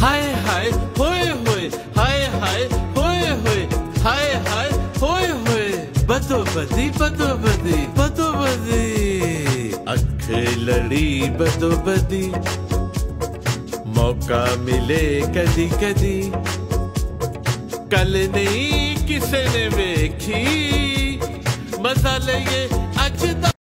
हाय हाय होए होए, हाय हाय होए होए, हाय हाय होए होए, बदो बदी बदो बदी बदो बदी, अख लड़ी बदो बदी, मौका मिले कदी कदी, कल नहीं किसे ने वेखी, मसाले ये अच